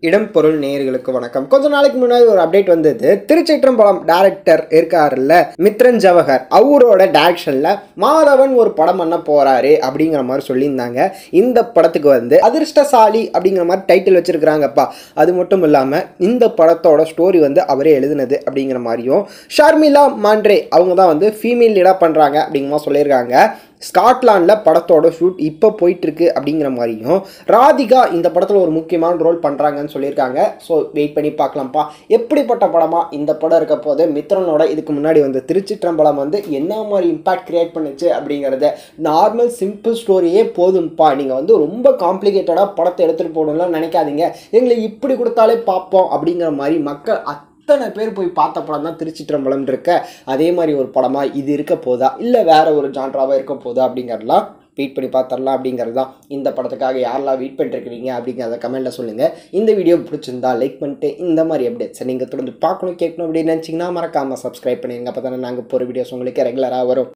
இடம் பொருள் நேயர்களுக்கு வணக்கம். கொஞ்ச நாளைக்கு முன்னாடி ஒரு அப்டேட் வந்தது. திருச்சிற்றம்பலம் டைரக்டர் இருக்காருல்ல, மித்ரன் ஜவஹர், அவரோட டைரக்ஷன்ல மாதவன் ஒரு படம் பண்ண போறாரு அப்படிங்கிற மாதிரி சொல்லியிருந்தாங்க. இந்த படத்துக்கு வந்து அதிர்ஷ்டசாலி அப்படிங்கிற மாதிரி டைட்டில் வச்சிருக்கிறாங்கப்பா. அது மட்டும் இல்லாம இந்த படத்தோட ஸ்டோரி வந்து அவரே எழுதுனது அப்படிங்கிற மாதிரியும், ஷர்மிளா மாண்ட்ரே அவங்க தான் வந்து ஃபீமேல் லீடா பண்றாங்க அப்படிங்கிற மாதிரி சொல்லியிருக்காங்க. ஸ்காட்லாண்டில் படத்தோட ஷூட் இப்போ போயிட்டுருக்கு அப்படிங்கிற மாதிரியும், ராதிகா இந்த படத்தில் ஒரு முக்கியமான ரோல் பண்ணுறாங்கன்னு சொல்லியிருக்காங்க. ஸோ வெயிட் பண்ணி பார்க்கலாம்ப்பா எப்படிப்பட்ட படமாக இந்த படம் இருக்க போது. மித்ரனோட இதுக்கு முன்னாடி வந்து திருச்சிற்றம்பலம் வந்து என்ன மாதிரி இம்பாக்ட் கிரியேட் பண்ணுச்சு அப்படிங்கிறத, நார்மல் சிம்பிள் ஸ்டோரியே போதும்ப்பா, நீங்கள் வந்து ரொம்ப காம்ப்ளிகேட்டடாக படத்தை எடுத்துகிட்டு போகணும்லாம் நினைக்காதீங்க, எங்களை இப்படி கொடுத்தாலே பார்ப்போம் அப்படிங்கிற மாதிரி மக்கள் அத்தனை பேர் போய் பார்த்த படம் தான் திருச்சிற்றம்பலம் இருக்க. அதே மாதிரி ஒரு படமாக இது இருக்க போதா, இல்லை வேற ஒரு ஜான்ராவாக இருக்க போதா அப்படிங்கிறதெல்லாம் வெயிட் பண்ணி பார்த்துடலாம். அப்படிங்கிறது தான் இந்த படத்துக்காக யாரெல்லாம் வெயிட் பண்ணிருக்கிறீங்க அப்படிங்கிறத கமெண்ட்டில் சொல்லுங்கள். இந்த வீடியோ பிடிச்சிருந்தா லைக் பண்ணிட்டு இந்த மாதிரி அப்டேட்ஸை நீங்கள் தொடர்ந்து பார்க்கணும் கேட்கணும் அப்படின்னு நினச்சிங்கன்னா மறக்காமல் சப்ஸ்கிரைப் பண்ணிடுங்க. அப்போ தானே நாங்கள் போகிற வீடியோஸ் உங்களுக்கு ரெகுலராக வரும்.